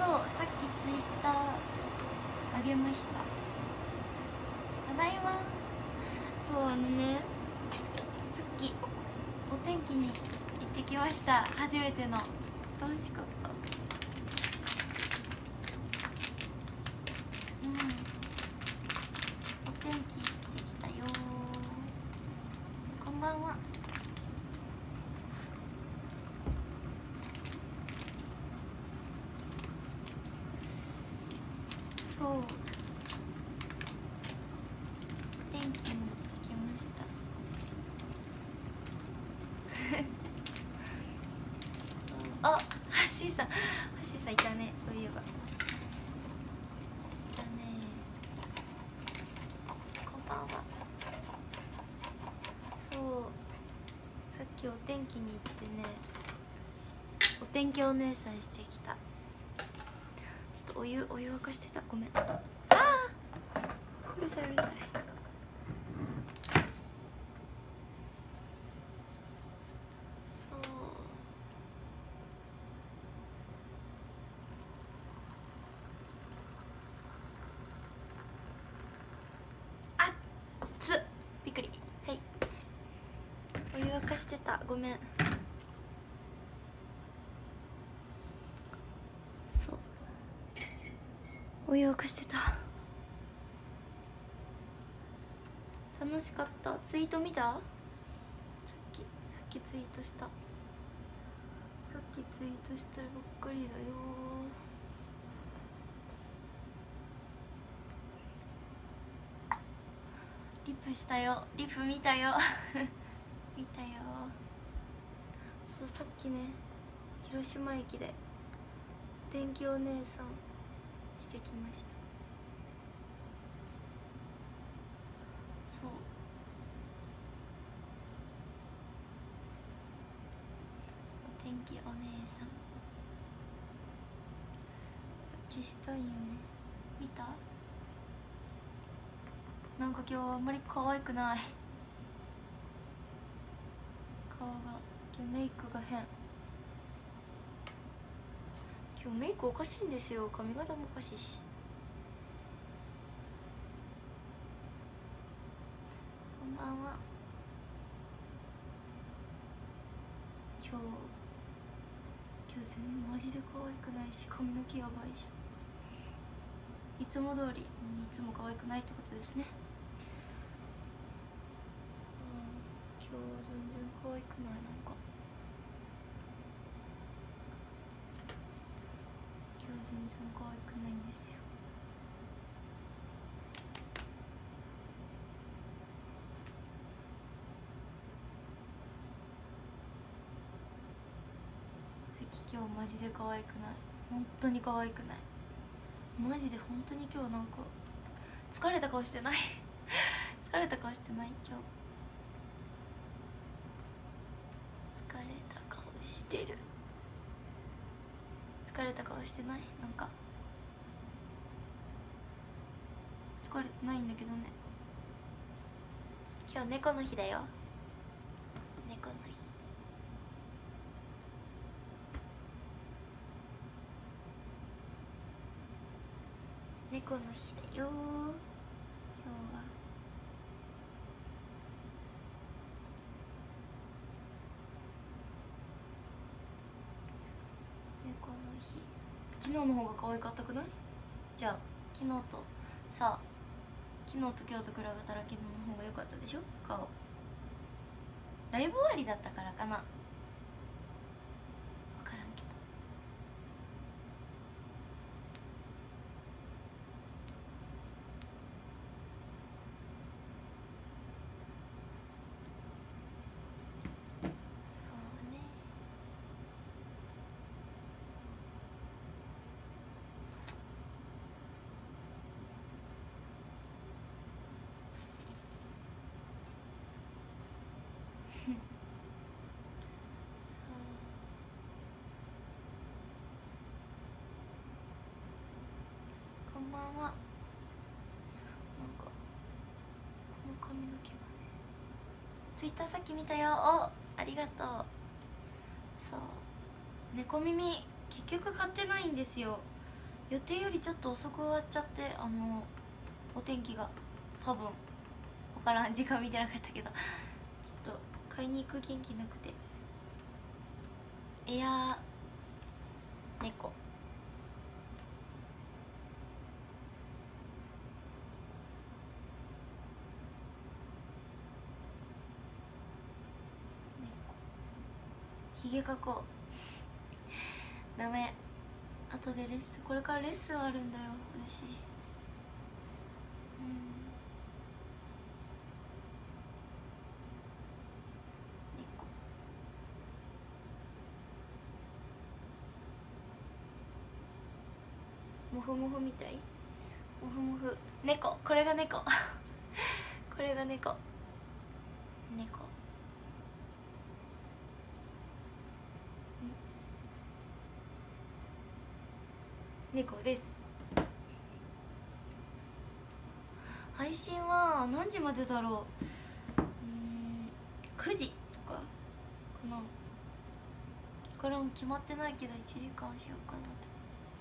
さっきツイッターあげました。ただいま。そうね、さっきお天気に行ってきました。初めての。楽しかった。うん、お天気行ってきたよ。こんばんは。そう、お天気に行ってきました。あ、ハッシーさん、ハッシーさんいたね。そういえばいたね。こんばんは。そう、さっきお天気に行ってね、お天気お姉さんしてきた。ちょっとお湯沸かしてた。ごめん。ああ、うるさいうるさい。そう、あっつ、びっくり。はい、お湯沸かしてた。ごめん。そう、お湯沸かしてた。楽しかった。ツイート見た？さっきツイートした。さっきツイートしたばっかりだよ。リプしたよ。リプ見たよ。見たよ。そう、さっきね、広島駅でお天気お姉さんしてきました。そう、お天気お姉さんさっきしたんよね。見た？なんか今日あんまり可愛くない。顔が今日メイクが変。今日メイクおかしいんですよ。髪型もおかしいし。こんばんは。今日マジで可愛くないし、髪の毛やばいし、いつも通りいつも可愛くないってことですね。今日は全然可愛くない。なんか今日全然可愛くないんですよ。今日マジで可愛くない。本当に可愛くない。マジで本当に今日なんか疲れた顔してない。疲れた顔してない。今日疲れた顔してる。疲れた顔してない。なんか疲れてないんだけどね。今日猫の日だよ。猫の日。猫の日だよ。今日は猫の日。昨日の方が可愛かったくない？じゃあ昨日とさ、昨日と今日と比べたら昨日の方が良かったでしょ。顔ライブ終わりだったからかな、分からんけど。そうね。こんばんは。なんかこの髪の毛がね、ツイッターさっき見たよ。お、ありがとう。そう、猫耳結局買ってないんですよ。 予定よりちょっと遅く終わっちゃって、お天気が多分分からん、時間見てなかったけどちょっと買いに行く元気なくて。エアー猫、ひげ描こう。ダメ、後でレッスン、これからレッスンあるんだよ私。モフモフみたい、モフモフ、猫、これが猫これが猫、猫、猫です。配信は何時までだろう。9時とかかな。からん、決まってないけど1時間しようかなって。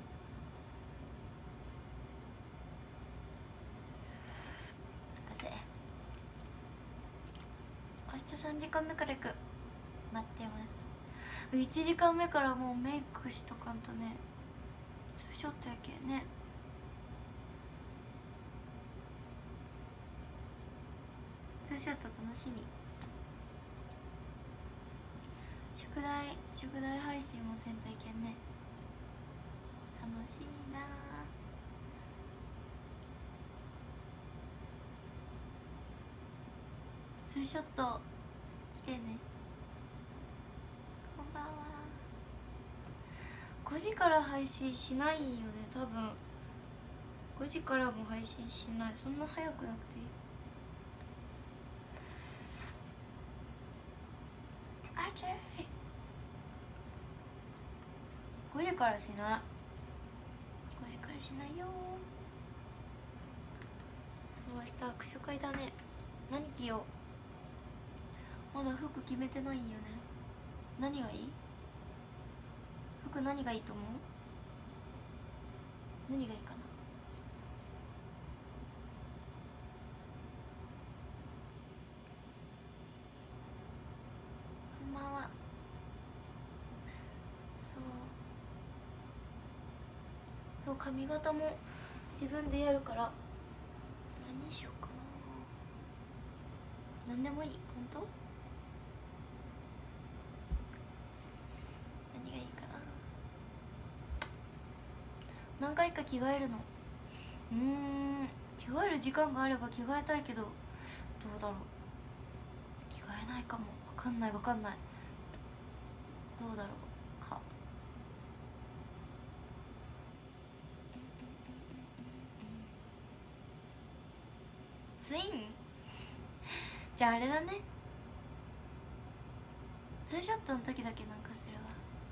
明日3時間目から行く。待ってます。1時間目からもうメイクしとかんとね。ツーショットやけんね。ツーショット楽しみ。宿題配信もせんといけんね。楽しみだー。ツーショット来てね。こんばんは。5時から配信しないよね多分。5時からも配信しない。そんな早くなくていい。あちゃい、5時からしない。5時からしないよ。そう、明日握手会だね。何着よう。まだ服決めてないんよね。何がいい？服何がいいと思う？何がいいかな。こんばんは。そう、髪型も自分でやるから、何にしようかな。何でもいい。本当？何がいいかな。何回か着替えるの。着替える時間があれば着替えたいけど、どうだろう。着替えないかも。わかんない。どうだろうか。ツインじゃああれだね。ツーショットの時だけなんかするわ。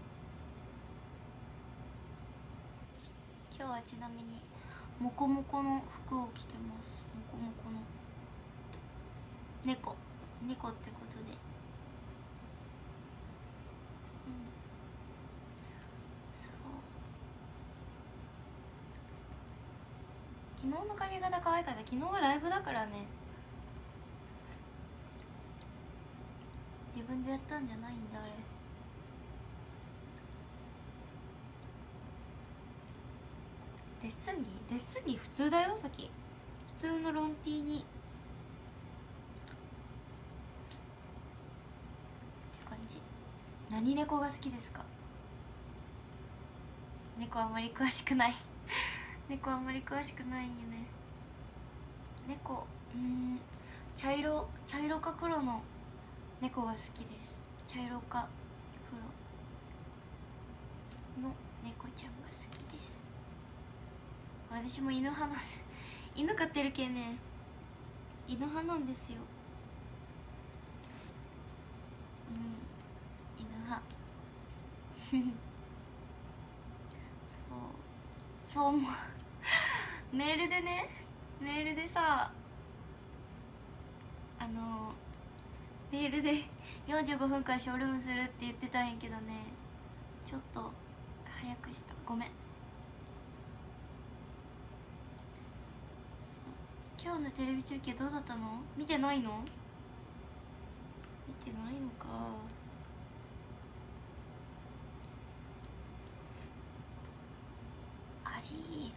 今日はちなみにモコモコの服を着てます。モコモコの猫ってことで。昨日の髪型可愛かった。昨日はライブだからね。自分でやったんじゃないんだあれ。レッスン着普通だよ。さっき普通のロンティーにって感じ。何猫が好きですか？猫あんまり詳しくない猫あんまり詳しくないんよね。猫、茶色か黒の猫が好きです。茶色か黒の猫ちゃんが好きです。私も犬派なんで犬飼ってるけんね。犬派なんですよ。犬派そう思うメールでさ、メールで45分間ショールームするって言ってたんやけどね、ちょっと早くした。ごめん。 今日のテレビ中継どうだったの？見てないの？見てないのか。あり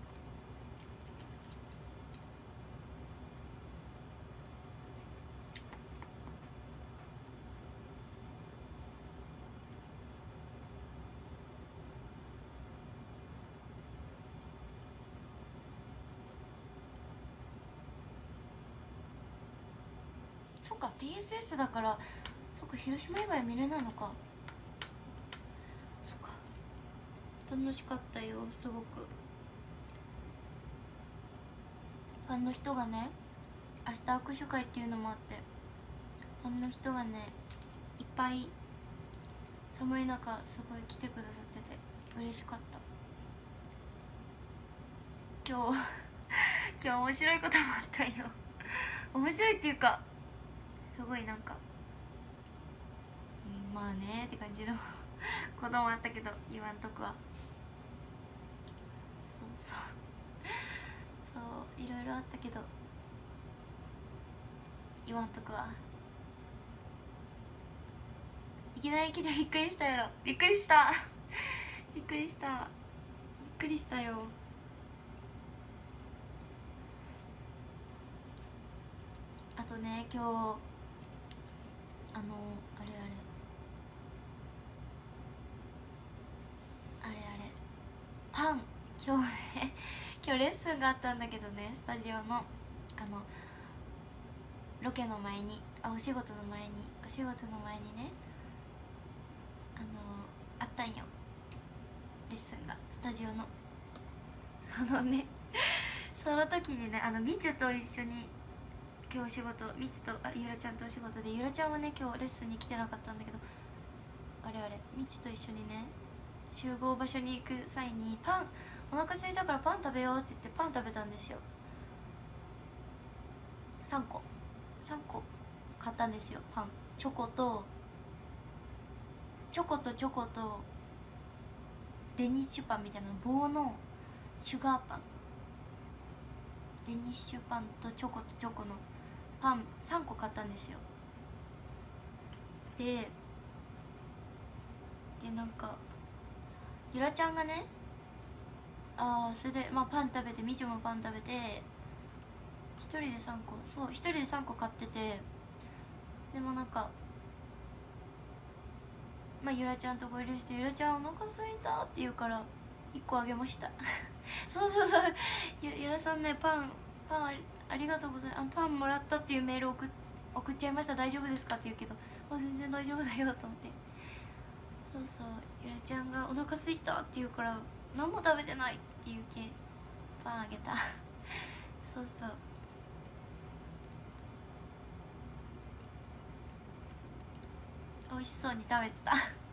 そっか TSS だから、そっか広島以外見れないのか。そっか楽しかったよすごく。ファンの人がね明日握手会っていうのもあって、ファンの人がねいっぱい寒い中すごい来てくださってて嬉しかった。今日面白いこともあったよ面白いっていうかすごいなんか、まあねって感じのこともあったけど言わんとくわ。そういろいろあったけど言わんとくわ。いきなり来てびっくりしたやろ。びっくりしたびっくりしたびっくりしたよ。あとね今日あれパン今日ね今日レッスンがあったんだけどね、スタジオのロケの前にお仕事の前にねあったんよレッスンが、スタジオのその時にねみちゅと一緒に今日お仕事、みちとゆらちゃんとお仕事で、ゆらちゃんはね今日レッスンに来てなかったんだけど、みちと一緒にね集合場所に行く際にパン、お腹空いたからパン食べようって言ってパン食べたんですよ。3個買ったんですよ。パンチョコとデニッシュパンみたいな棒のシュガーパン、デニッシュパンとチョコのパン3個買ったんですよ。でなんかゆらちゃんがねそれでパン食べて、みちょもパン食べて一人で3個買ってて、でもなんかゆらちゃんと合流して、ゆらちゃんお腹空いたって言うから1個あげましたそうゆらさんねパンありがとうございます、パンもらったっていうメール送っちゃいました、大丈夫ですかって言うけど、全然大丈夫だよと思って、ゆらちゃんがお腹空いたって言うから何も食べてないって言うけパンあげた美味しそうに食べてた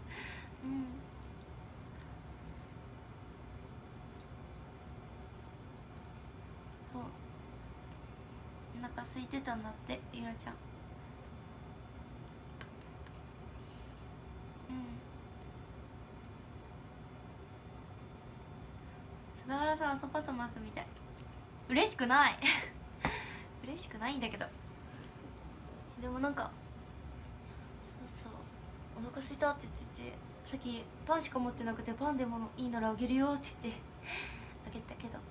そうお腹空いてたんだってゆらちゃん。菅原さんそぱそますみたい。嬉しくない嬉しくないんだけど、でもなんかお腹空いたって言ってて、さっきパンしか持ってなくて、パンでもいいならあげるよって言ってあげたけど、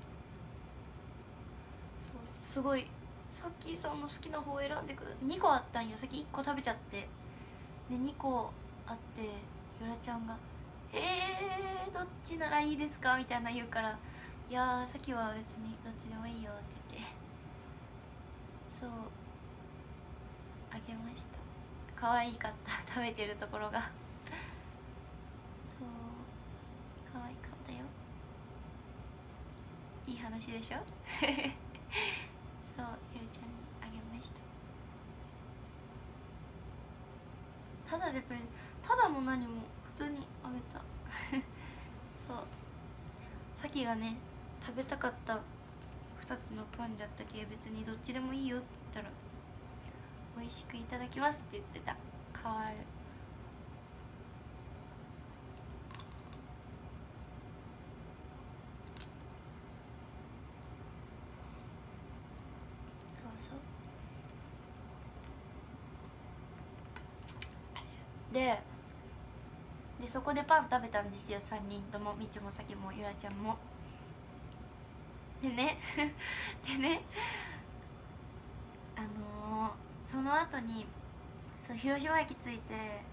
すごいさっきさんの好きな方を選んでくる。2個あったんよ。さっき1個食べちゃって、で2個あって、ゆらちゃんがどっちならいいですかみたいな言うから、いやさっきは別にどっちでもいいよって言ってあげました。可愛かった食べてるところが可愛かったよ。いい話でしょゆるちゃんにあげました。ただも何も普通にあげたさきがね食べたかった2つのパンだったけ、別にどっちでもいいよって言ったら美味しくいただきますって言ってた。変わる。 でそこでパン食べたんですよ、3人とも、みちもさきもゆらちゃんも。でねでねその後に広島駅着いて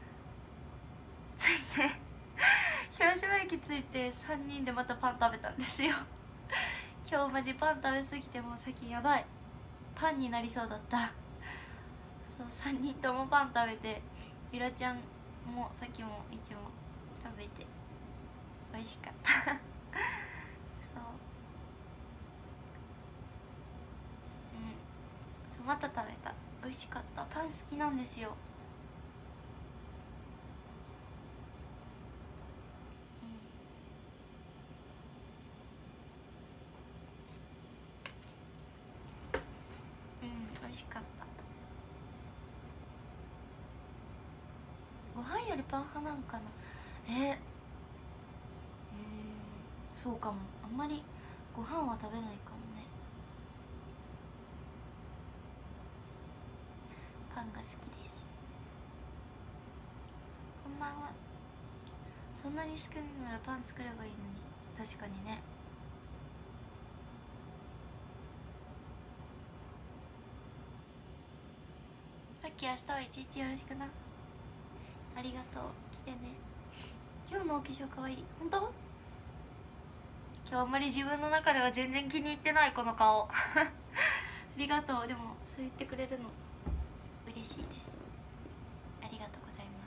広島駅着いて3人でまたパン食べたんですよ今日マジパン食べ過ぎてもうさっきやばい、パンになりそうだった。そう3人ともパン食べて、ゆらちゃんもさっきもいちも食べて美味しかったそう、そうまた食べた、美味しかった。パン好きなんですよ。美味しかった。ご飯よりパン派なんかな。そうかも。あんまりご飯は食べないかもね。パンが好きです。こんばんは。そんなに少ないならパン作ればいいのに。確かにね。さっき明日は一日よろしくな。ありがとう。来てね。今日のお化粧かわいい。本当？今日あんまり自分の中では全然気に入ってないこの顔ありがとう。でもそう言ってくれるの嬉しいです。ありがとうございます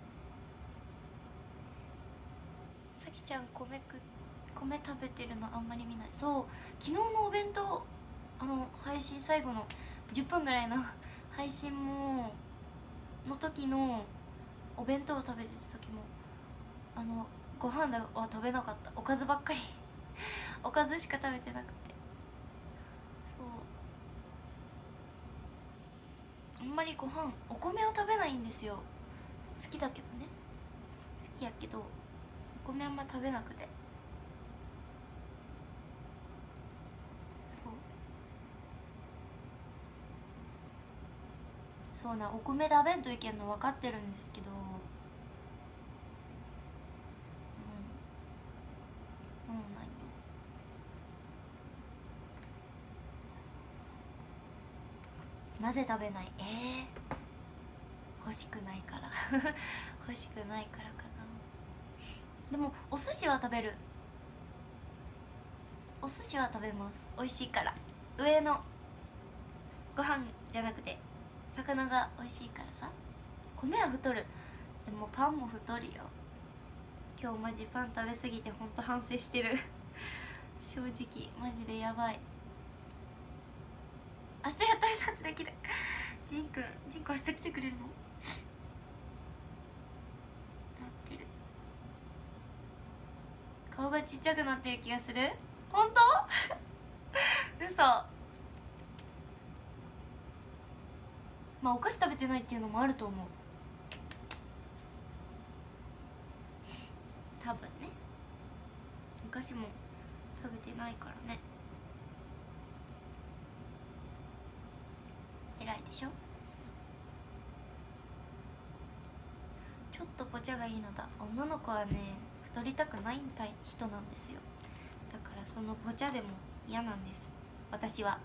。さきちゃん米食べてるのあんまり見ない。そう、昨日のお弁当配信最後の10分ぐらいの配信の時のお弁当を食べてた時もご飯は食べなかった。おかずばっかりおかずしか食べてなくて、そうあんまりお米を食べないんですよ。好きだけどね、好きやけどお米あんま食べなくて、そうな、お米食べんといけんの分かってるんですけど、そうなんよ。なぜ食べない？欲しくないから欲しくないからかな。でもお寿司は食べる。お寿司は食べます。美味しいから。上のご飯じゃなくて魚が美味しいからさ。米は太る。でもパンも太るよ。今日マジパン食べ過ぎてほんと反省してる正直マジでやばい。明日やった挨拶できるジンくん明日来てくれるの？待ってる。顔がちっちゃくなってる気がする。本当嘘。まあお菓子食べてないっていうのもあると思う。多分ね、お菓子も食べてないからね。偉いでしょ。ちょっとぽちゃがいいのだ。女の子はね太りたくない人なんですよ。だからそのぽちゃでも嫌なんです私は。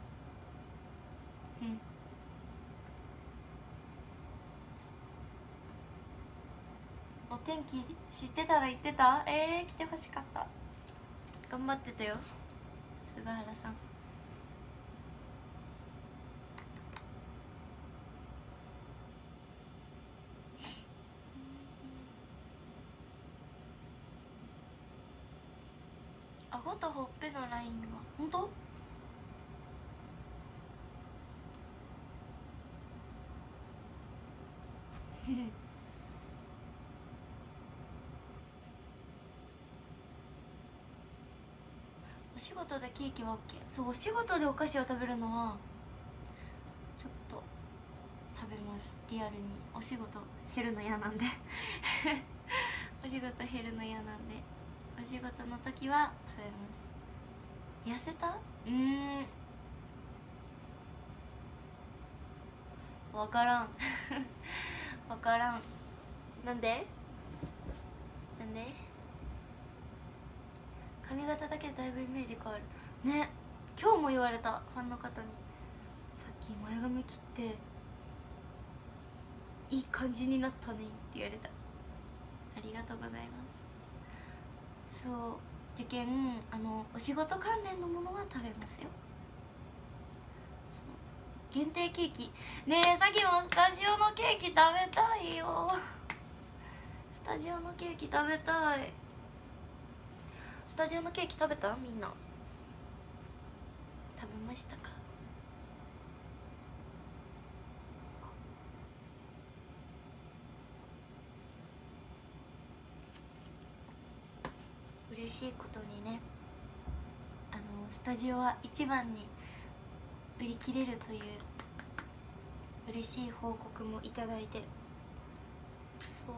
お天気知ってたら言ってた？来てほしかった。頑張ってたよ菅原さん。顎とほっぺのラインが本当？お仕事でケーキは OK。 そう、お仕事でお菓子を食べるのはちょっと食べます。リアルにお仕事減るの嫌なんでお仕事減るの嫌なんでお仕事の時は食べます。痩せた？分からん分からん。 なんで髪型だけでだいぶイメージ変わるね。今日も言われた、ファンの方に。さっき前髪切っていい感じになったねって言われた。ありがとうございます。そうじゃけんお仕事関連のものは食べますよ。そう限定ケーキねえ、さっきもスタジオのケーキ食べたいよ。スタジオのケーキ食べたい。スタジオのケーキ食べた？みんな食べましたか？嬉しいことにね、スタジオは一番に売り切れるという嬉しい報告もいただいて、そう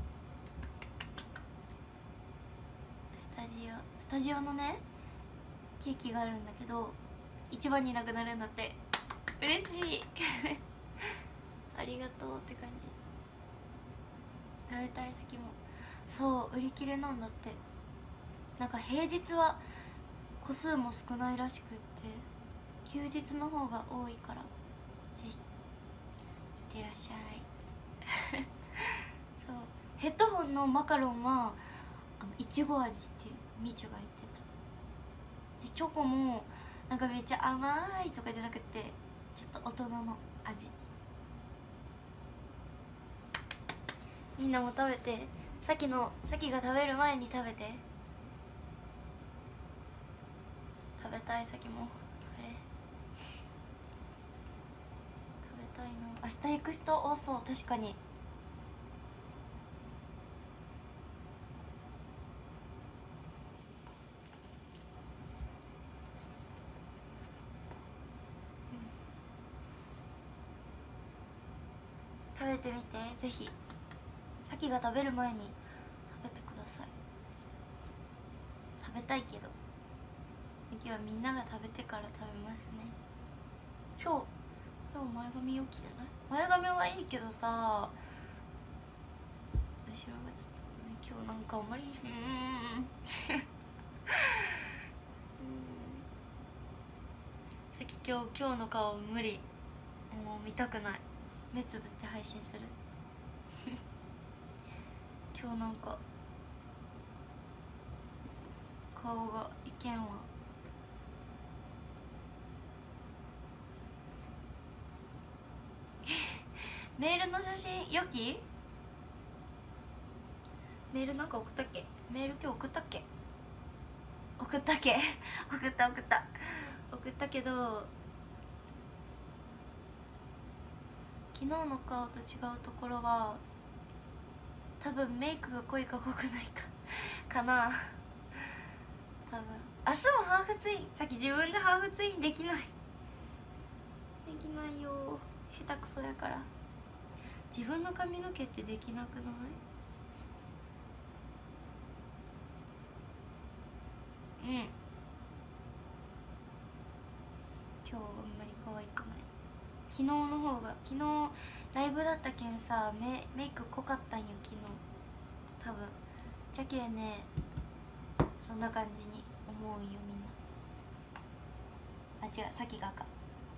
スタジオのねケーキがあるんだけど一番になくなるんだって。嬉しいありがとうって感じ。食べたい先もそう売り切れなんだって。なんか平日は個数も少ないらしくって休日の方が多いから、ぜひいってらっしゃいそうヘッドホンのマカロンはいちご味ってみちゅが言ってた。でチョコもなんかめっちゃ甘いとかじゃなくてちょっと大人の味。みんなも食べて、さっきが食べる前に食べて。食べたい。さっきもあれ食べたいな。明日行く人多そう。確かに食べてみて、ぜひ。さきが食べる前に食べてください。食べたいけど今日はみんなが食べてから食べますね。今日前髪良きじゃない？前髪はいいけどさ、後ろがちょっとね、今日なんかあんまりさっき今日の顔無理。もう見たくない。目つぶって配信する今日なんか顔がいけんわメールの写真よき？メールなんか送ったっけ？メール今日送ったっけ？送ったっけ送ったけど、昨日の顔と違うところは多分メイクが濃いか濃くないかな多分。明日もハーフツイン。さっき自分でハーフツインできないよ。下手くそやから。自分の髪の毛ってできなくない？うん。今日あんまり可愛くない。昨日ライブだったけんさ、メイク濃かったんよ昨日多分。じゃけんね、そんな感じに思うよみんな。あ、違う、さきが赤。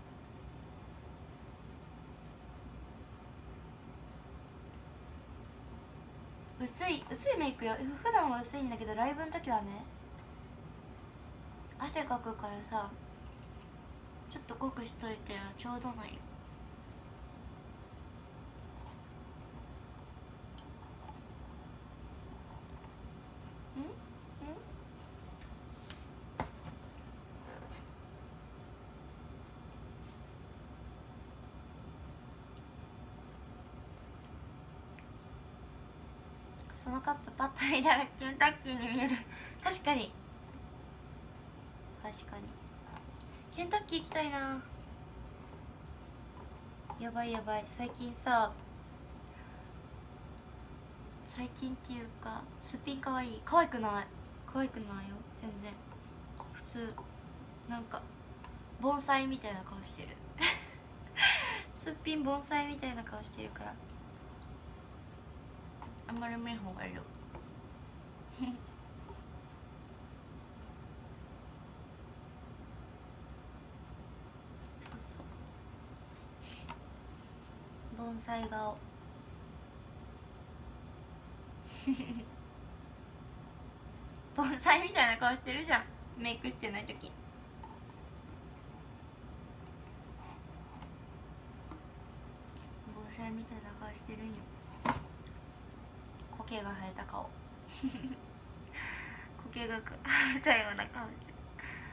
薄いメイクよ。普段は薄いんだけどライブの時はね汗かくからさ、ちょっと濃くしといてはちょうどないよ。そのカップパッと見たらケンタッキーに見える確かにケンタッキー行きたいな。やばい最近っていうかすっぴんかわいい。可愛くないよ全然。普通なんか盆栽みたいな顔してるすっぴん盆栽みたいな顔してるから。 あんまり見ん方がいいよそうそう盆栽顔盆栽みたいな顔してるじゃん、メイクしてない時。盆栽みたいな顔してるんよ。苔が生えた顔苔が生えたような顔してる。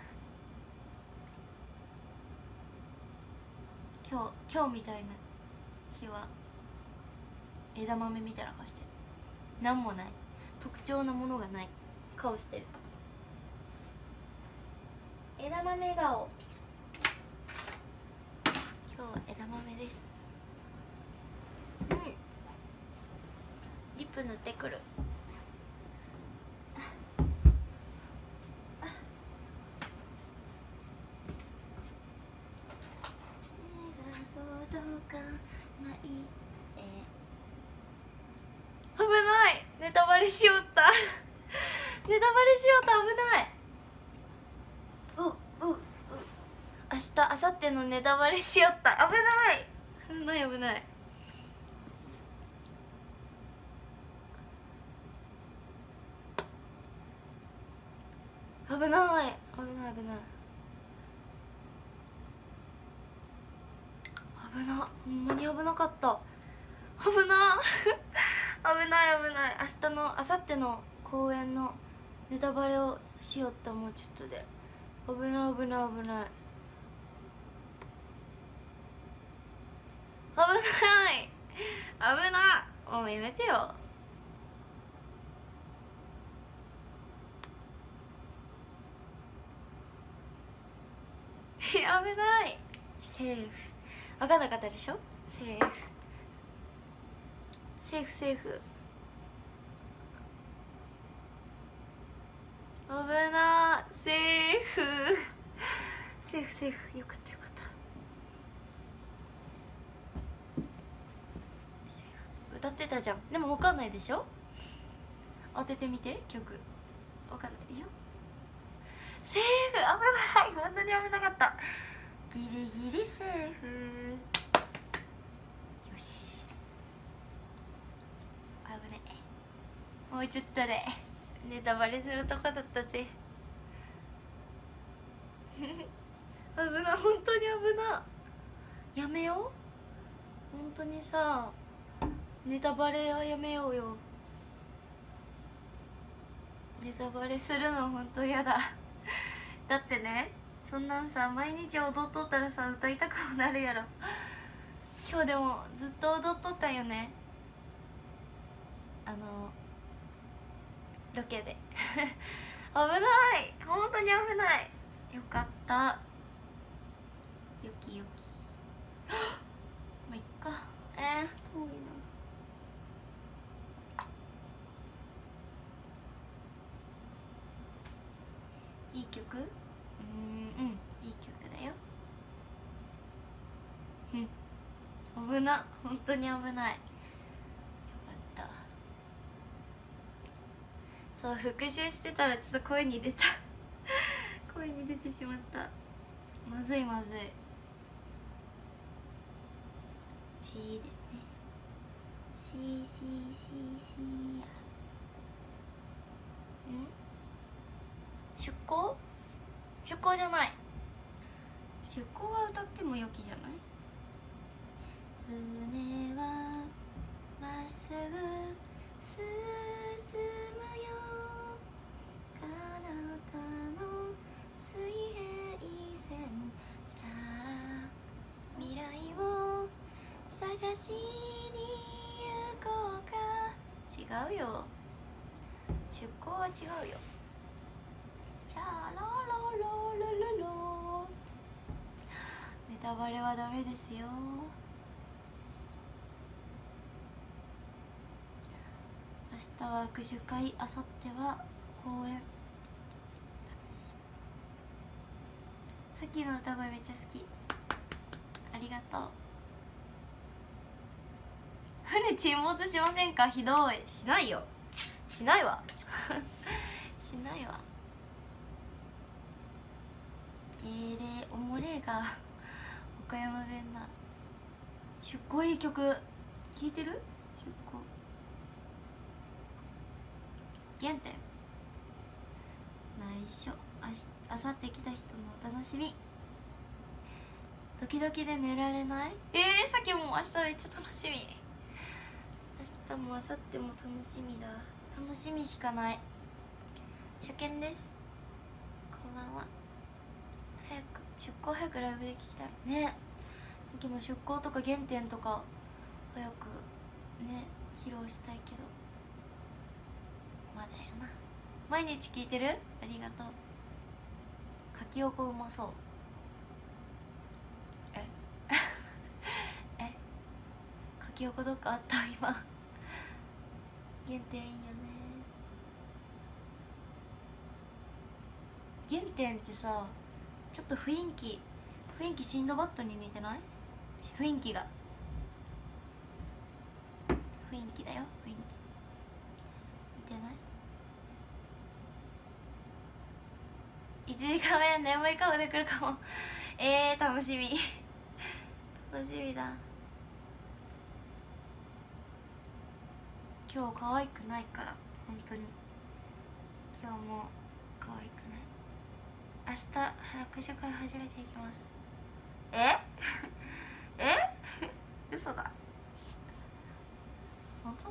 今日みたいな日は枝豆みたいな顔してる。なんもない、特徴なものがない顔してる。枝豆顔。今日は枝豆です。リップ塗ってくる。危ない、ネタバレしよったネタバレしよった、危ない。明日明後日のネタバレしよった、危ない。危ない危な、ほんまに危なかった。危な危ない明日の明後日の公演のネタバレをしよった。もうちょっとで危ない危な、もうやめてよ。危ない。セーフ。分かんなかったでしょ。セーフ危な。セーフよかったセーフ。歌ってたじゃん。でも分かんないでしょ。当ててみて、曲。分かんないでしょ。セーフ。危ない、本当に危なかった。ギリギリセーフ。よし、危ない、もうちょっとでネタバレするとこだったぜ危な、本当に危な。やめよう、本当にさ、ネタバレはやめようよ。ネタバレするの本当嫌だだってね、そんなんさ、毎日踊っとったらさ、歌いたくもなるやろ。今日でもずっと踊っとったよね、ロケで危ない、本当に危ない。よかった、よきよきまあ、いっか。遠いな。いい曲？いい曲だよ。危な、本当に危ない。よかった。そう、復習してたらちょっと声に出た声に出てしまった。まずい。C ですね。C。出航じゃない。出航は歌ってもよきじゃない。船はまっすぐ進むよ、彼方の水平線、さあ未来を探しに行こうか。違うよ、出航は違うよ。チャララララララ、ネタバレはダメですよ。明日は握手会、明後日は公演。さっきの歌声めっちゃ好き、ありがとう。 船沈没しませんか？ひどい。しないよ、しないわしないわ。おもれが岡山弁な。出向いい曲聴いてる？出向原点内緒。あさって来た人のお楽しみ。ドキドキで寝られない。さっきも明日めっちゃ楽しみ。明日も明後日も楽しみだ。楽しみしかない。初見です。こんばんは。出向早くライブで聞きたいね。さっきも出向とか原点とか早くね披露したいけどまだやな。毎日聞いてる？ありがとう。かきおこうまそう。かきおこどっかあった？今原点いいよね。原点ってさ、ちょっと雰囲気シンドバッドに似てない？雰囲気だよ、雰囲気似てない？1時間目眠い顔で来るかも楽しみ楽しみだ。今日可愛くないから本当に。今日も可愛くない。明日拍手会初めて行きます。嘘だ。本当？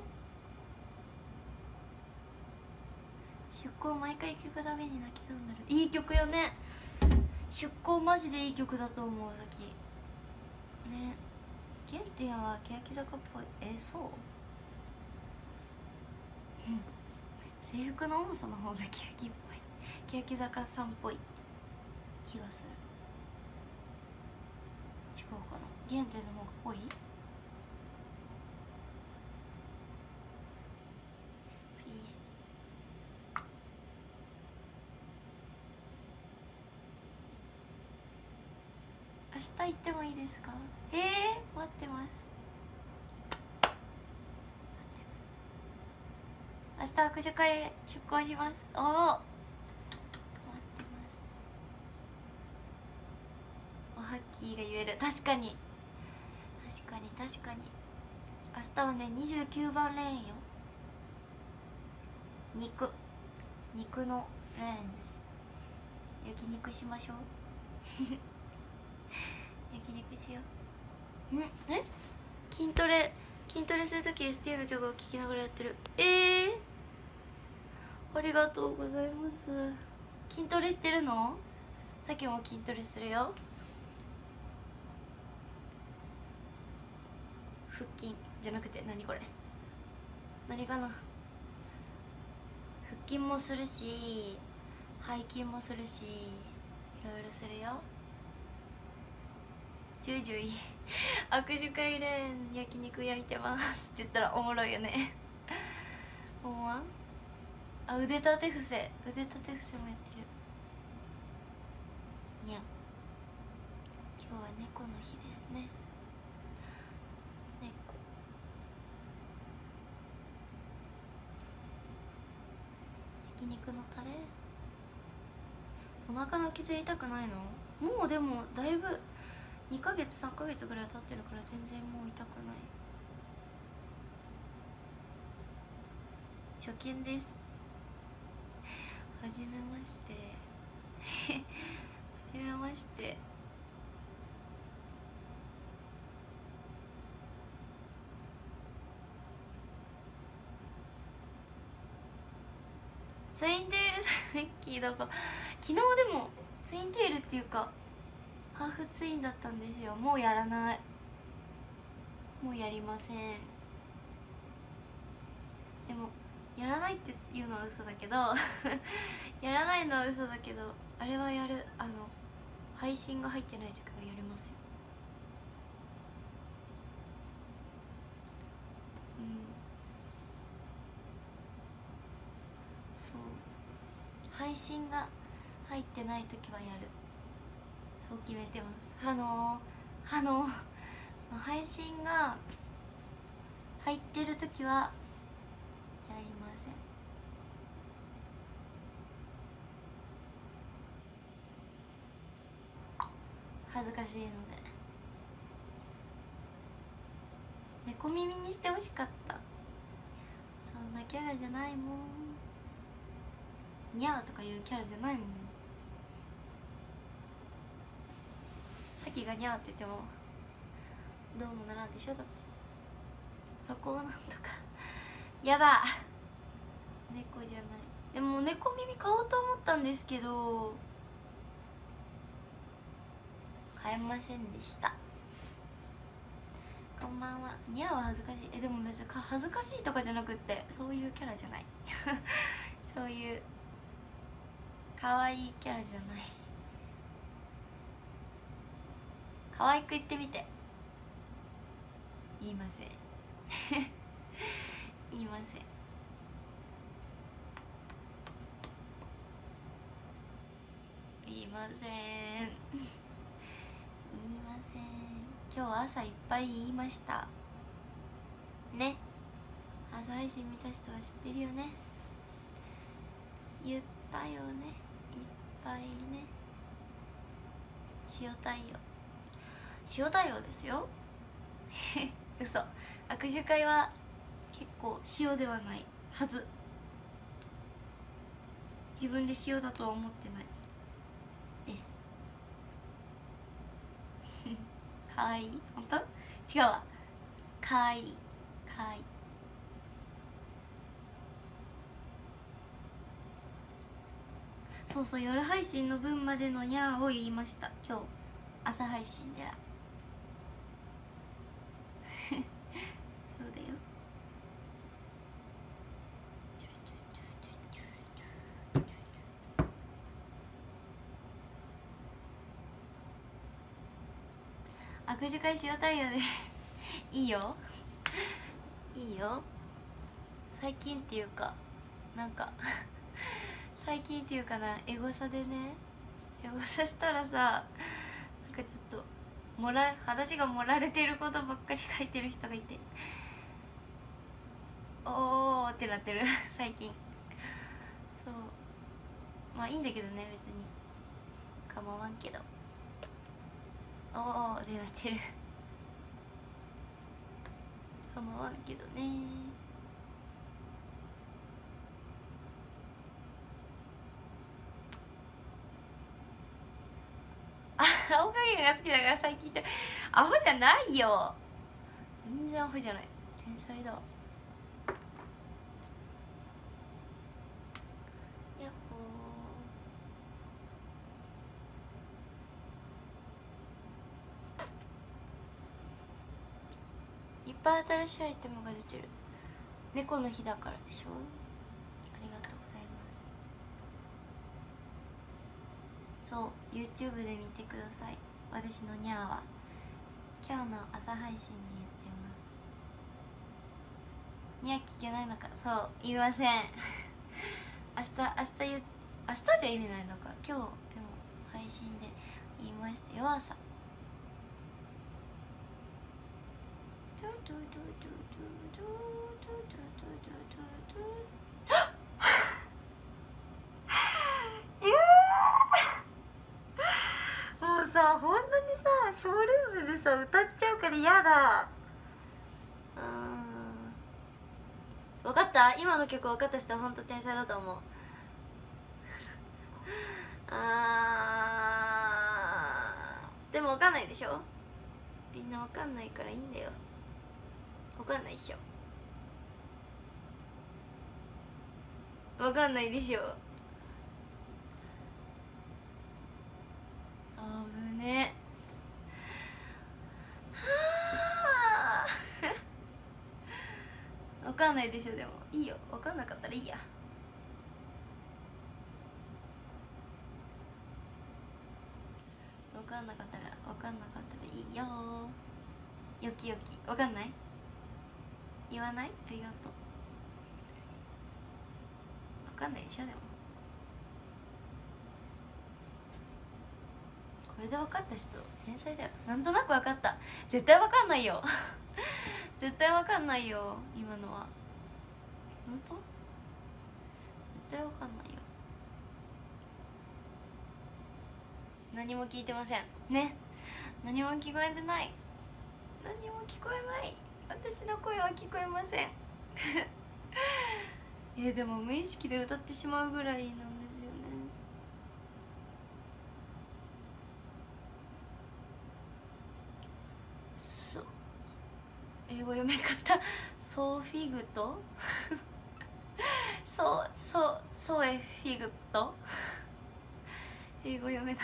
出向毎回聴くために泣きそうになる。いい曲よね。出向マジでいい曲だと思う。さっきね。原点は欅坂っぽい。そう制服の重さの方が欅っぽい。欅坂さんっぽい気がする。違うかな。原点の方がぽい？明日行ってもいいですか？待ってます。明日握手会へ出向します。待ってます。おはっきーが言える。確かに明日はね29番レーンよ。肉のレーンです。焼肉しましょう焼肉しよう。筋トレするとき ST の曲を聴きながらやってる。ありがとうございます。筋トレしてるの？さっきも筋トレするよ。腹筋じゃなくて何これ、何かな。腹筋もするし背筋もするしいろいろするよ。10時握手会レーン焼肉焼いてますって言ったらおもろいよねほんま？腕立て伏せもやってる。にゃん、今日は猫の日ですね。焼肉のタレ。お腹の傷痛くないの？もうでもだいぶ2ヶ月3ヶ月ぐらい経ってるから全然もう痛くない。初見です。はじめましてはじめまして。ツインテールさっきどこ昨日でもツインテールっていうかハーフツインだったんですよ。もうやらない。もうやりません。でもやらないっていうのは嘘だけどやらないのは嘘だけどあれはやる。配信が入ってない時はやりますよ。そう配信が入ってない時はやる。そう決めてます。配信が入ってる時はやりません。恥ずかしいので。猫耳にしてほしかった。そんなキャラじゃないもん。ニャーとかいうキャラじゃないもん。さきがニャーって言ってもどうもならんでしょ。だってそこをなんとかやだ、猫じゃない。でも猫耳買おうと思ったんですけど買えませんでした。こんばんは。ニャーは恥ずかしい。でも別に恥ずかしいとかじゃなくってそういうキャラじゃないそういう可愛いキャラじゃない。可愛く言ってみて。言いません言いません。言いません言いません。今日は朝いっぱい言いましたね。朝配信見た人は知ってるよね。言ったよね、いっぱいね。塩対応、塩対応ですよ嘘、握手会は結構塩ではないはず。自分で塩だとは思ってないですかわいい。本当？違うわ、かわいいかわいい。そうそう、夜配信の分までのニャーを言いました今日朝配信ではそうだよ。握手会塩対応でいいよいいよ。最近っていうかなんか最近っていうかな、エゴサでね、エゴサしたらさ、なんかちょっと話が盛られてることばっかり書いてる人がいて、おーってなってる最近。そう、まあいいんだけどね、別に構わんけど、おーってなってる構わんけどね。青影が好きだから最近って。アホじゃないよ、全然アホじゃない、天才だわ。やっほー。いっぱい新しいアイテムが出てる。猫の日だからでしょ。ありがとうございます。そう、 YouTube で見てください。私のニャーは今日の朝配信で言ってます。ニャー聞けないのか。そう、言いません明日じゃ意味ないのか。今日でも配信で言いましたよ、朝。もうさ、本当にさ、ショールームでさ歌っちゃうから嫌だ。分かった、今の曲分かった人は本当天才だと思うでも分かんないでしょ。みんな分かんないからいいんだよ。分かんないっしょ。分かんないでしょ。あぶねはあ分かんないでしょ。でもいいよ、分かんなかったらいいや。分かんなかったら分かんなかったでいいよ。よきよき。分かんない、言わない、ありがとう。分かんないでしょ。でもこれで分かった人天才だよ。なんとなく分かった。絶対分かんないよ絶対わかんないよ今のは。本当？絶対わかんないよ。何も聞いてませんね。何も聞こえてない。何も聞こえない。私の声は聞こえませんでも無意識で歌ってしまうぐらいなんですよね。そう、英語読め方ソーフィグとソエフィグと英語読めない。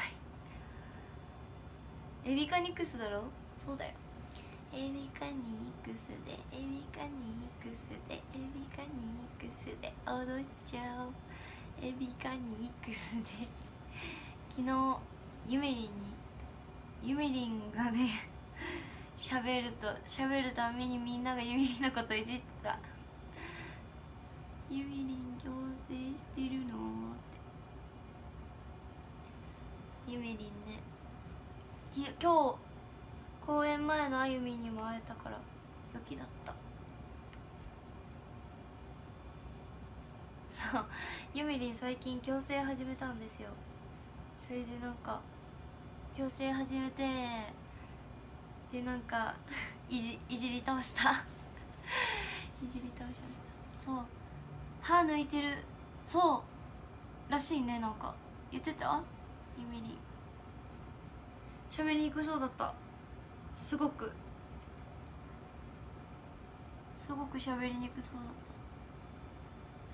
エビカニクスだろ。そうだよ。エビカニクスでエビカニクスでエビカニクスで踊っちゃおう。エビカニクスで昨日ゆめりんがね喋るためにみんながゆめりんのこといじってた。ゆめりん矯正してるのってゆめりんね。今日公演前のあゆみんにも会えたから良きだった。そうゆめりん最近矯正始めたんですよ。それでなんか矯正始めてでなんかいじり倒したいじり倒しました。そう歯抜いてるそうらしいね。なんか言ってたゆめりん。喋りにくそうだった。すごく喋りにくそうだった。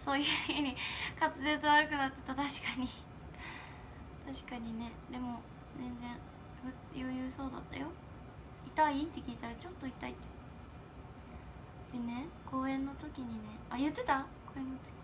そういうふうに滑舌悪くなってた。確かにね。でも全然余裕そうだったよ。痛いって聞いたらちょっと痛いってでね、公演の時にね、言ってた。公演の時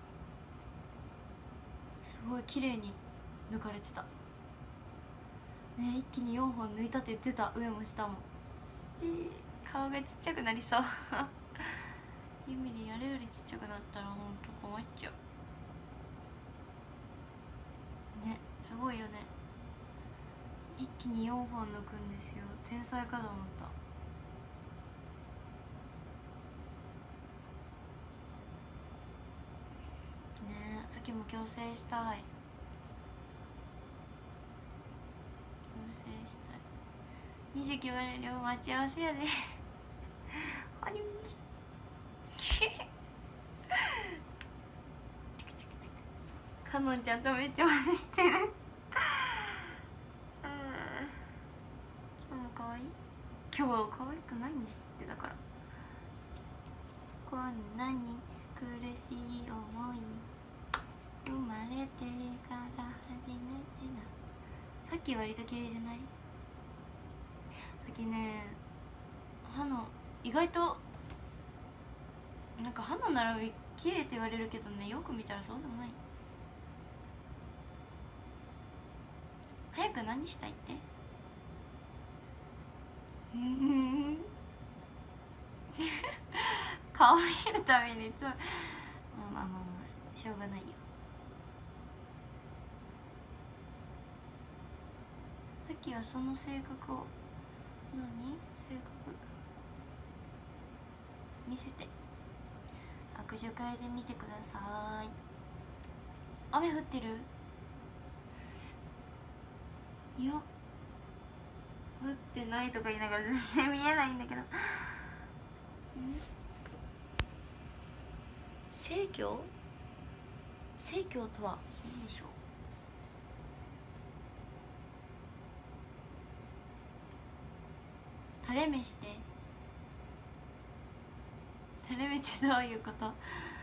すごい綺麗に抜かれてたね。一気に4本抜いたって言ってた。上も下も。顔がちっちゃくなりそうゆみりんあれよりちっちゃくなったらほんと困っちゃうね。すごいよね。一気に4本抜くんですよ。天才かと思った。ねえ、さっきも矯正したい。矯正したい。29番の量待ち合わせやでありかのんちゃんとめっちゃ真似してる今日も可愛い。今日は可愛くないんですって。だからこんなに苦しい思い生まれてから初めてな。さっき割と綺麗じゃない？さっきね歯の意外となんか歯の並び綺麗って言われるけどね、よく見たらそうでもない。早く何したいって顔見るためにいつもまあしょうがないよ。さっきはその性格を性格見せて握手会で見てください。雨降ってる？いや降ってないとか言いながら全然見えないんだけど生協とは何でしょう。垂れ目して垂れ目ってどういうこと？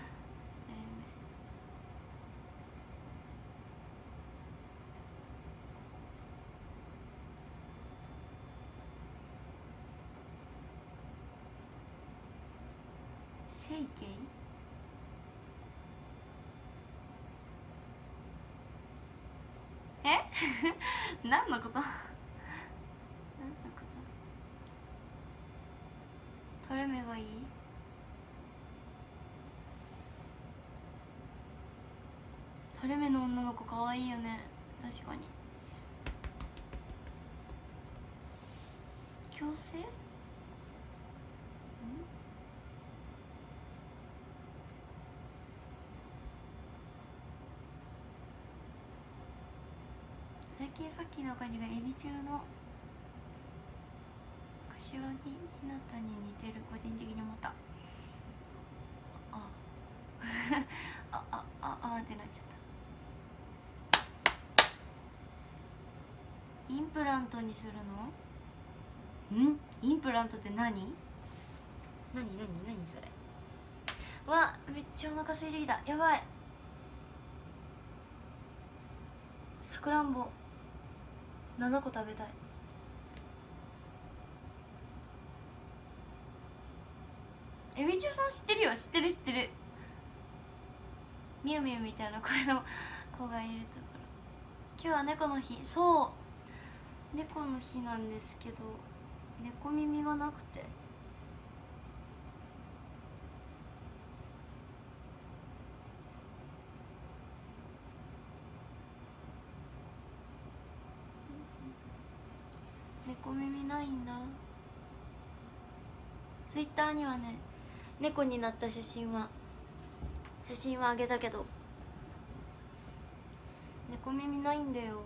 整形？何のこと？何のこと垂れ目がいい？垂れ目の女の子可愛いよね。確かに。矯正？ 最近さっきの感じがエビ中の柏木ひなたに似てる、個人的に思った。ってなっちゃった。インプラントにするの？インプラントって何それ。わ、めっちゃお腹空いてきた。やばい。さくらんぼ7個食べたい。エビ中さん知ってるよ。知ってるみゆみゆみたいな声の子がいるところ。今日は猫の日。そう、猫の日なんですけど、猫耳がなくて。猫耳ないんだ。ツイッターにはね、猫になった写真はあげたけど、猫耳ないんだよ。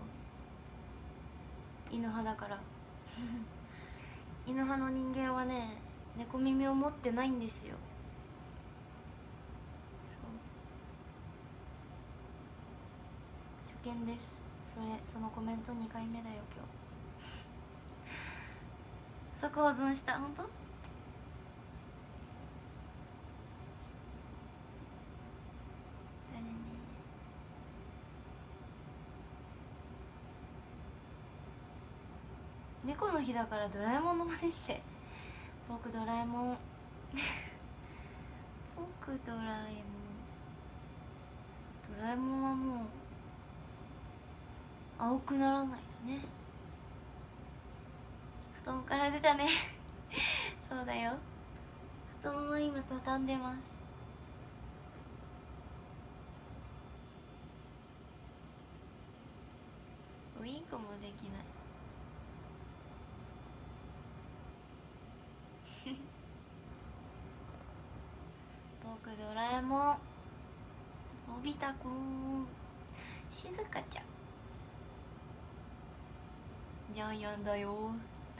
犬派だから犬派の人間はね、猫耳を持ってないんですよ。そう、初見です。そのコメント2回目だよ今日そこ保存した。本当？誰ね。猫の日だからドラえもんの真似して。僕ドラえもん僕ドラえもんはもう青くならないとね。布団から出たねそうだよ。布団は今畳んでます。ウインクもできない僕ドラえもん、のび太くん、しずかちゃん、ジャイアンだよ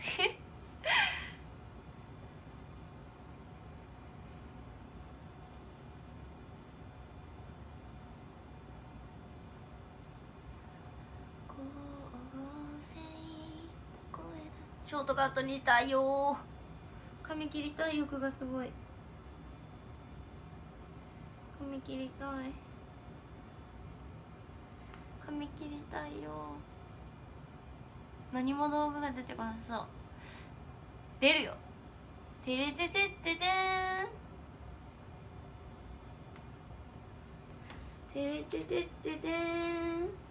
ショートカットにしたいよ。髪切りたい。欲がすごい。髪切りたい。髪切りたいよ。何も動画が出てこなそう。出るよ。てれててっててーん。てれててっててーん。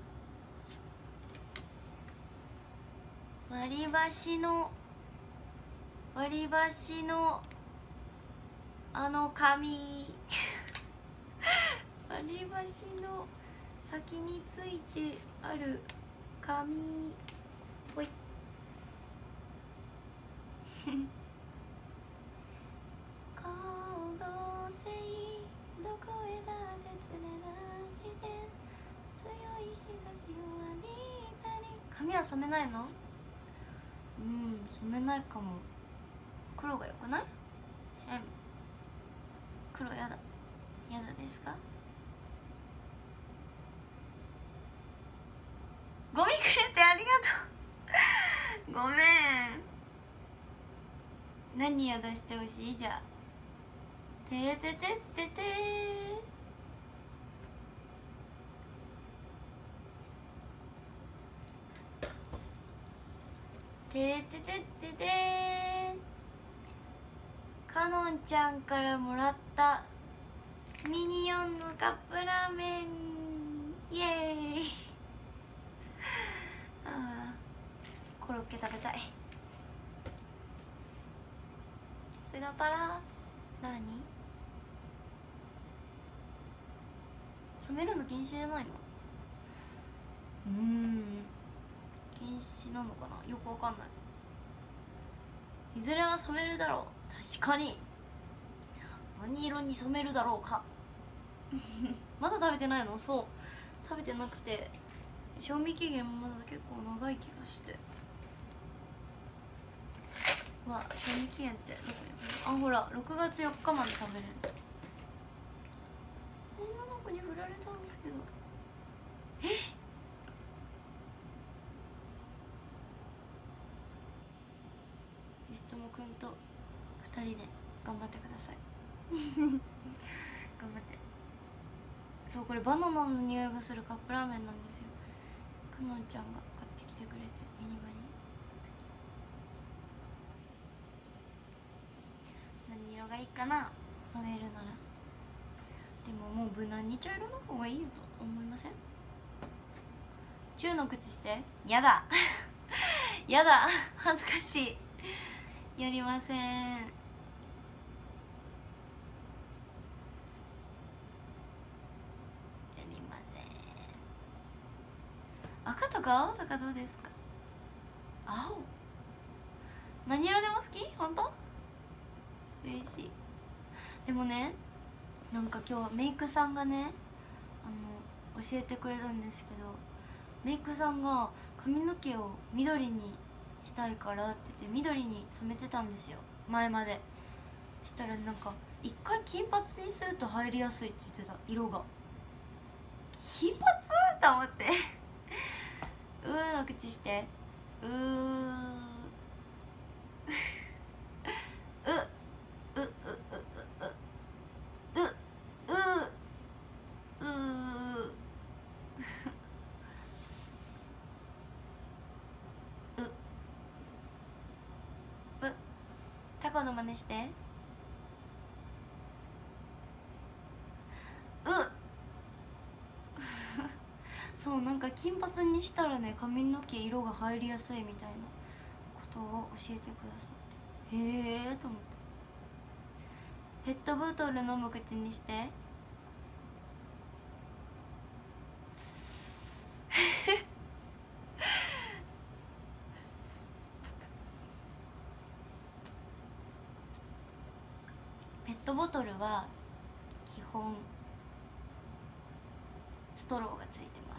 割り箸のあの紙割り箸の先についてある紙、ほい光合成どこへだって連れ出して強い日差しを浴びたり。髪は染めないの？染めないかも。黒がよくない？黒やだですか？ゴミくれてありがとうごめん。何や出してほしい？じゃあてれててってててれててっててかのんちゃんからもらったミニオンのカップラーメン、イエーイコロッケ食べたい。スガパラ何？染めるの禁止じゃないの？禁止なのかな、よくわかんない。いずれは染めるだろう。確かに。何色に染めるだろうかまだ食べてないの？そう、食べてなくて賞味期限もまだ結構長い気がして。まあ賞味期限ってどこに、あ、ほら6月4日まで食べれる。女の子に振られたんですけど、よしともくんと2人で頑張ってください。頑張って。そう、これバナナの匂いがするカップラーメンなんですよ。かのんちゃんが買ってきてくれて、ユニバに。何色がいいかな、染めるなら。でももう無難に茶色の方がいいと思いません？中の口して。やだやだ、恥ずかしい。やりません。やりません。赤とか青とかどうですか？青、何色でも好き？本当？嬉しい。でもね、なんか今日メイクさんがね、教えてくれたんですけど、メイクさんが髪の毛を緑にしたいからって言って緑に染めてたんですよ、前まで。したらなんか一回金髪にすると入りやすいって言ってた、色が。金髪と思ってうーの口して。うーううううううううタコの真似して。そう、なんか金髪にしたらね、髪の毛色が入りやすいみたいなことを教えてくださって、へえと思って。ペットボトル飲む口にしてペットボトルは基本ストローがついてます。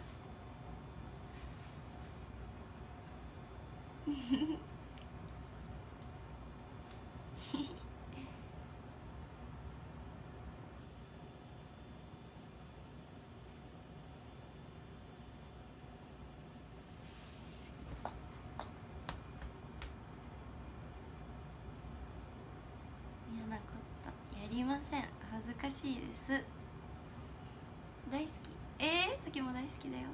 嫌なことやりません。恥ずかしいです。大好き。さきも大好きだよ。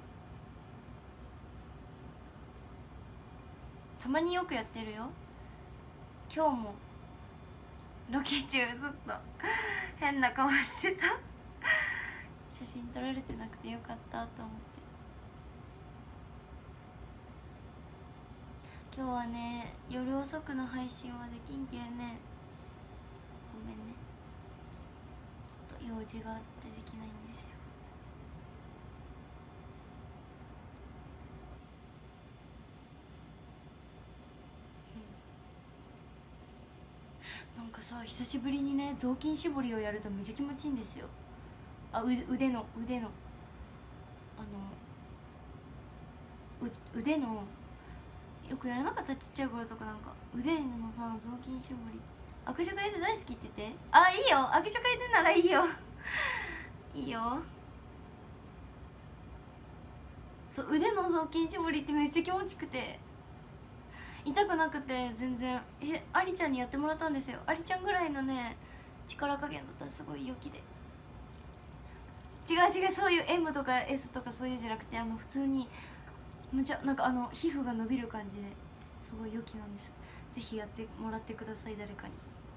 たまによくやってるよ。今日もロケ中ずっと変な顔してた。写真撮られてなくてよかったと思って。今日はね、夜遅くの配信はできんけんね、ごめんね。ちょっと用事があってできないんですよ。なんかさ、久しぶりにね、雑巾絞りをやるとめっちゃ気持ちいいんですよ。腕の腕の、よくやらなかった、ちっちゃい頃とか。なんか腕のさ、雑巾絞り、握手会で大好きって言って。あ、いいよ、握手会でならいいよいいよ。そう、腕の雑巾絞りってめっちゃ気持ちくて、痛くなくて全然。ありちゃんにやってもらったんですよ。ありちゃんぐらいのね、力加減だったらすごい良きで。違う違う、そういう M とか S とかそういうじゃなくて、普通にむちゃなんか皮膚が伸びる感じですごい良きなんです。ぜひやってもらってください、誰かに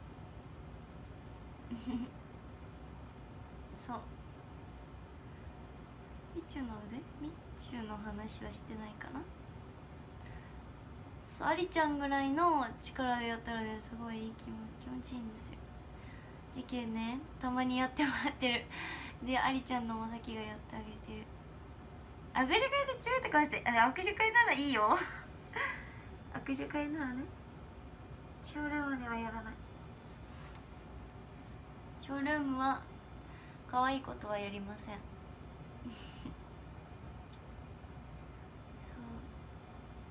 そう、みちゅの腕、みちゅの話はしてないかな。そう、ありちゃんぐらいの力でやったらね、すごいいい気持ちいいんですよ。やけんね、たまにやってもらってる。で、ありちゃんのまさきがやってあげてる。握手会でチューって顔して。握手会ならいいよ握手会ならね。ショールームではやらない。ショールームは可愛いことはやりません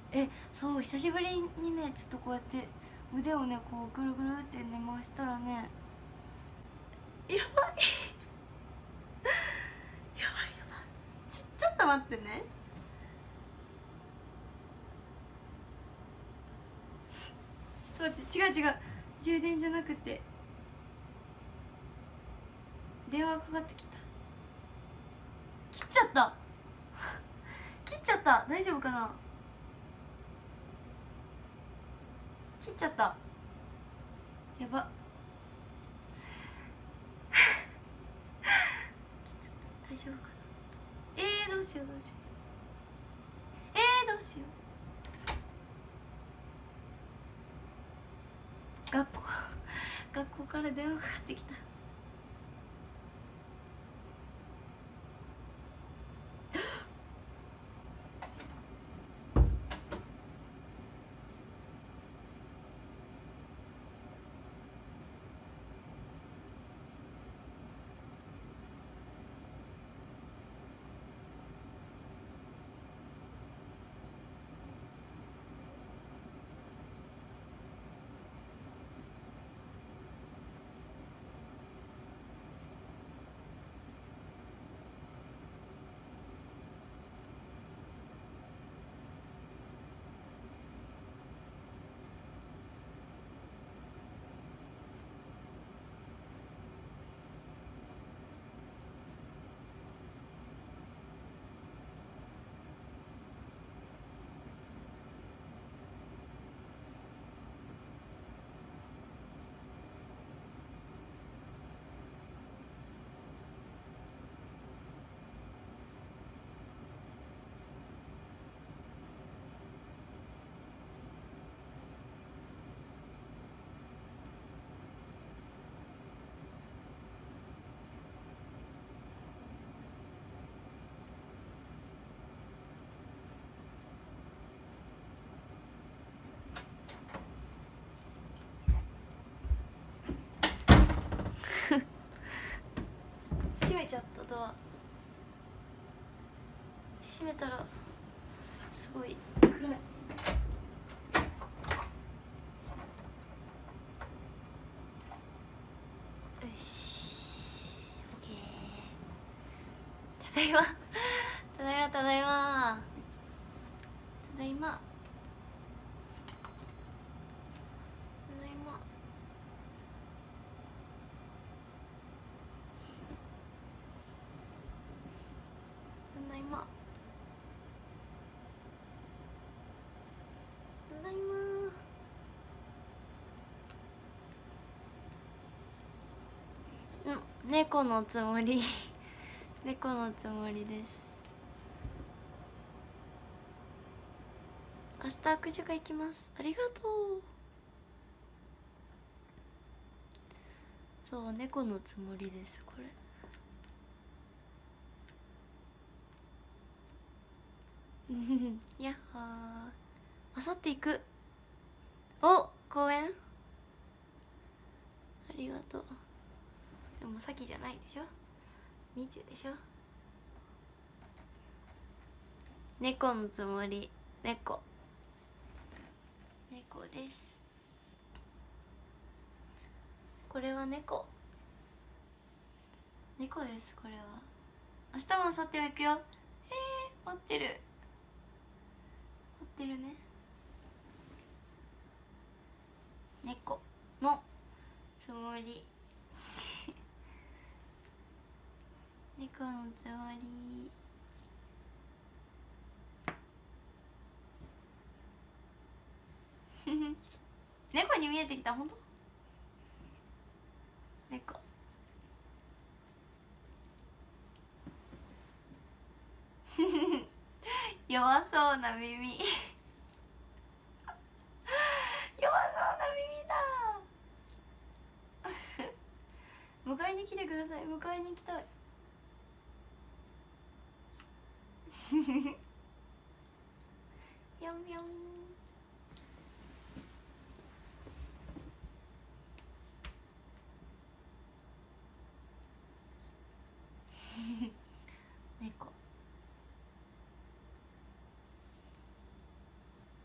そう久しぶりにねちょっとこうやって腕をねこうぐるぐるってね回したらねやばいやばいやばいちょっと待ってねちょっと待って違う充電じゃなくて電話かかってきた切っちゃった切っちゃった大丈夫かな切っちゃったやば大丈夫かなどうしようどうしようどうしよう学校から電話かかってきた閉めちゃったドア閉めたらすごい暗いよし OK ただいまただいまただいまただいま猫のつもり猫のつもりです。明日握手会行きます。ありがとう。そう猫のつもりですこれ。やっほー。あさって行く。お公園ありがとう。でもさきじゃないでしょみちゅでしょ。猫のつもり猫です。これは猫ですこれは。明日も明後日も行くよ。待ってるね。猫のつもり猫のつもり猫に見えてきた。本当猫弱そうな耳弱そうな耳だ迎えに来てください。迎えに行きたいぴょんぴょん猫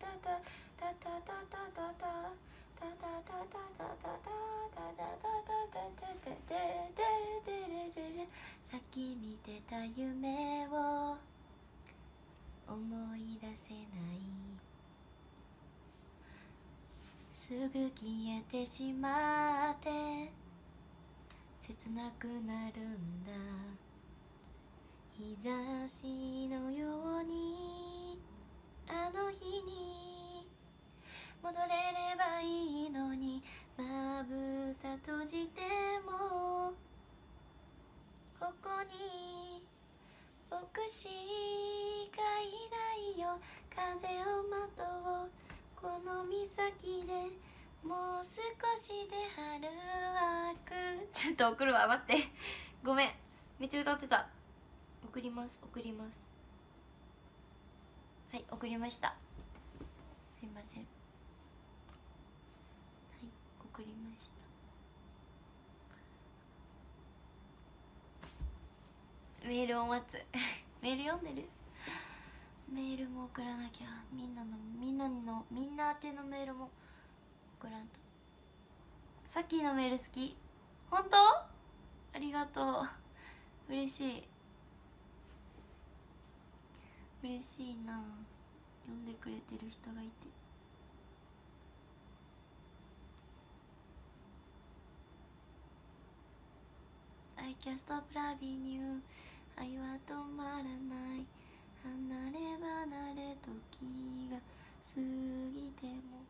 先見てた夢を思い出せない、すぐ消えてしまって切なくなるんだ、日差しのようにあの日に戻れればいいのに、まぶた閉じてもここに僕しかいないよ、風をまとうこの岬でもう少しで春は来る。ちょっと送るわ、待ってごめん、めっちゃ歌ってた。送ります送ります。はい、送りました。すいません。はい、送りました。メールを待つメール読んでる？メールも送らなきゃ。みんな宛てのメールも送らんと。さっきのメール好き。本当？ありがとう、嬉しい嬉しいな、読んでくれてる人がいて。I can't stop loving you 愛は止まらない、離れ離れ時が過ぎても。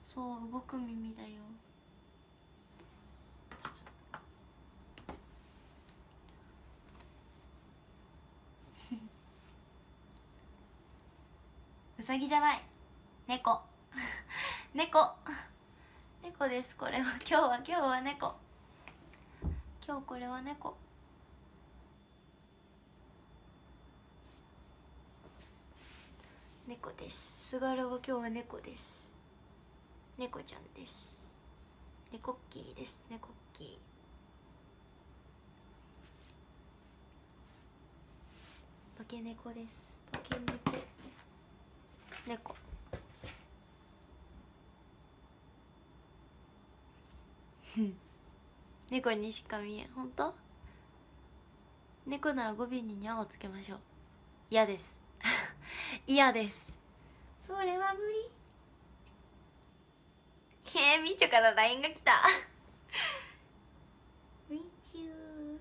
そう動く耳だよ。うさぎじゃない、猫猫猫です。これは今日は猫。今日これは猫。猫です。すがるは今日は猫です。猫ちゃんです。猫っきーです。猫っきー。化け猫です。化け猫。猫にしか見えん。ほんと？猫なら語尾ににゃをつけましょう。嫌です嫌です。それは無理。みちゅから LINE が来たみちゅ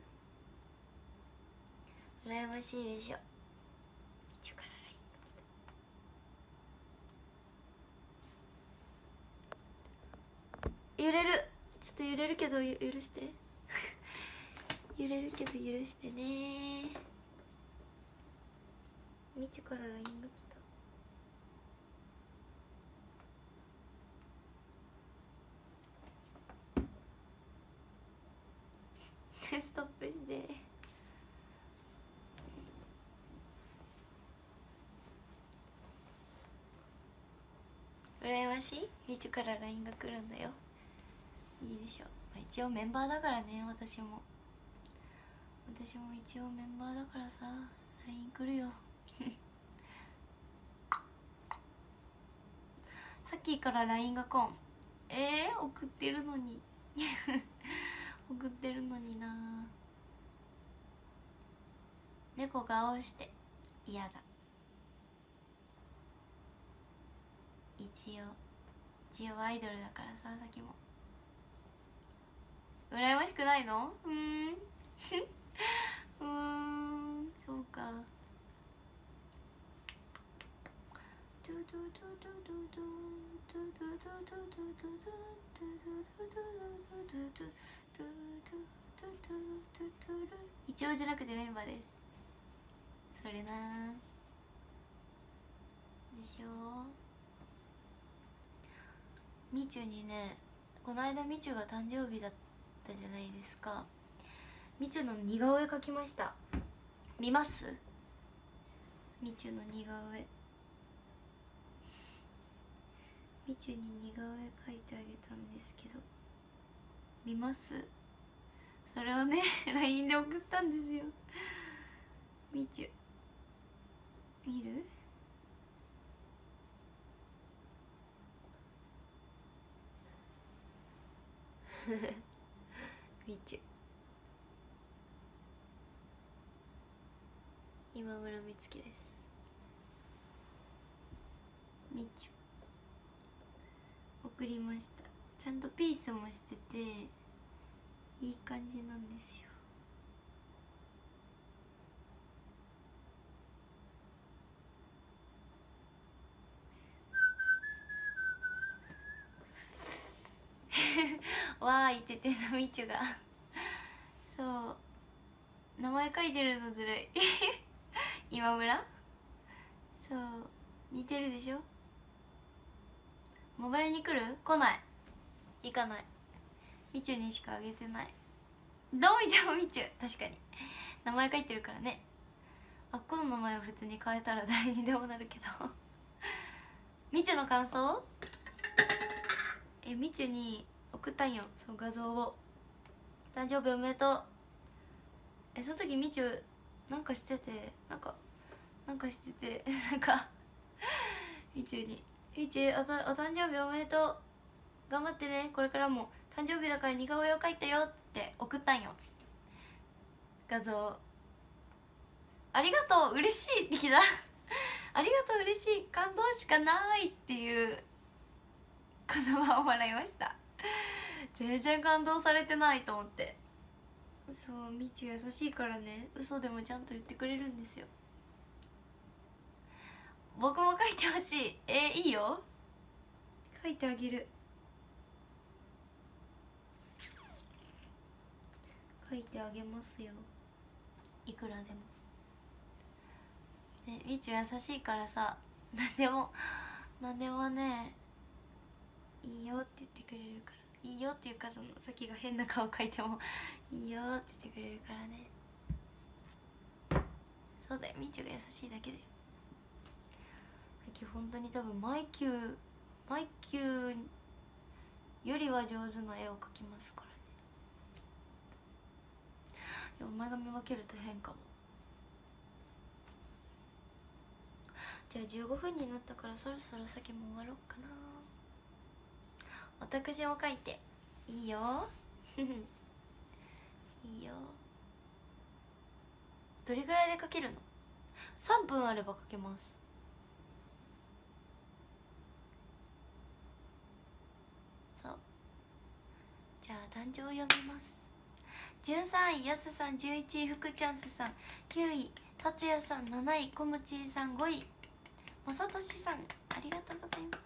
羨ましいでしょ。みちゅから LINE が来た。揺れる。ちょっと揺れるけど許して揺れるけど許してね。みちゅから LINE が来たストップして。羨ましい。みちゅから LINE が来るんだよ。いいでしょ。一応メンバーだからね。私も一応メンバーだからさ LINE 来るよさっきから LINE が来ん。送ってるのに送ってるのにな。猫が青して嫌だ。一応アイドルだからさ。さっきも羨ましくないの？そうか。一応じゃなくてメンバーです。それなでしょ。みちゅにね、この間みちゅが誕生日だったじゃないですか。みちゅの似顔絵描きました。見ます？みちゅの似顔絵。みちゅに似顔絵描いてあげたんですけど、見ます？それをねLINE で送ったんですよ。みちゅ見る？みちゅ今村美月です。みちゅ送りました。ちゃんとピースもしてていい感じなんですよ。わーいって言ってたみちゅがそう名前書いてるのずるい今村。そう似てるでしょ。モバイルに来る？来ない。行かない。みちゅにしかあげてない。どう見てもみちゅ。確かに名前書いてるからね。あ、この名前を普通に変えたら誰にでもなるけどみちゅの感想？みちゅに送ったんよ、その画像を。誕生日おめでとう。その時みちゅなんかしててなんかみちゅに「みちゅお誕生日おめでとう、頑張ってね、これからも誕生日だから似顔絵を描いたよ」って送ったんよ、画像。ありがとう、嬉しいって来たありがとう、嬉しい、感動しかないっていう言葉をもらいました。全然感動されてないと思って。そう、みちゅ優しいからね、嘘でもちゃんと言ってくれるんですよ。僕も書いてほしい。いいよ、書いてあげる。 書いてあげますよ、いくらでも。ね、みちゅ優しいからさ、何でもねいいよって言ってくれるから、いいよっていうか、そのさっきが変な顔描いてもいいよって言ってくれるからね。そうだよ、みちゅが優しいだけだよ。さっき本当に多分マイキューよりは上手な絵を描きますからね。でも前髪分けると変かも。じゃあ15分になったからそろそろ先も終わろうかな。私も描いていいよいいよ。どれぐらいで描けるの？3分あれば描けます。そう、じゃあ壇上を読みます。13位やすさん、11位ふくチャンスさん、9位達也さん、7位こむちんさん、5位まさとしさん、ありがとうございます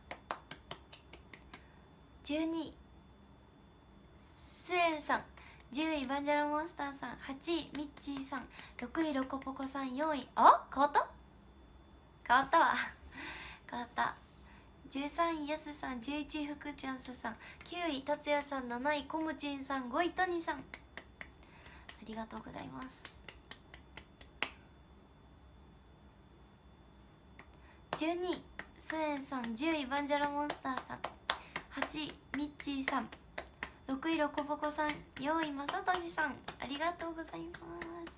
。12位スエンさん、10位バンジャラモンスターさん、8位ミッチーさん、6位ロコポコさん、4位変わったわ変わった。13位やすさん、11位ふくチャンスさん、9位達也さん、7位こむちんさん、5位トニさん、ありがとうございます。12位スエンさん、10位バンジャラモンスターさん、8位ミッチーさん、6位ロコボコさん、4位まさとしさん、ありがとうございます。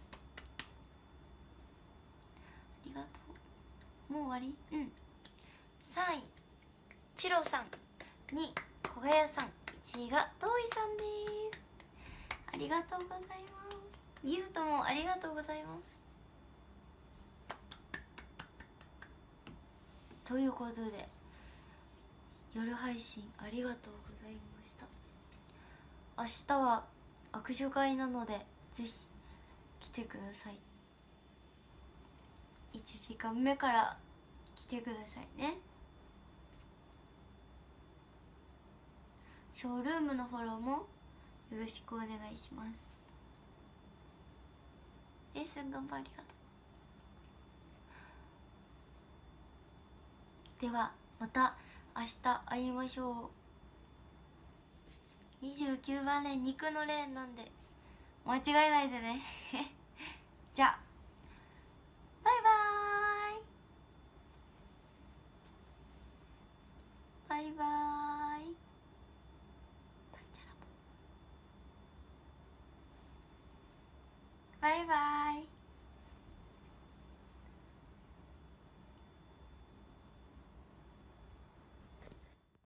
ありがとう。もう終わり？うん。3位チロさん、2位小賀谷さん、1位がトイさんです。ありがとうございます。ギフトもありがとうございます。ということで夜配信ありがとうございました。明日は握手会なのでぜひ来てください。1時間目から来てくださいね。ショールームのフォローもよろしくお願いします。レッスン頑張りありがとう。ではまた明日会いましょう。29番レーン、肉のレーンなんで間違えないでねじゃあ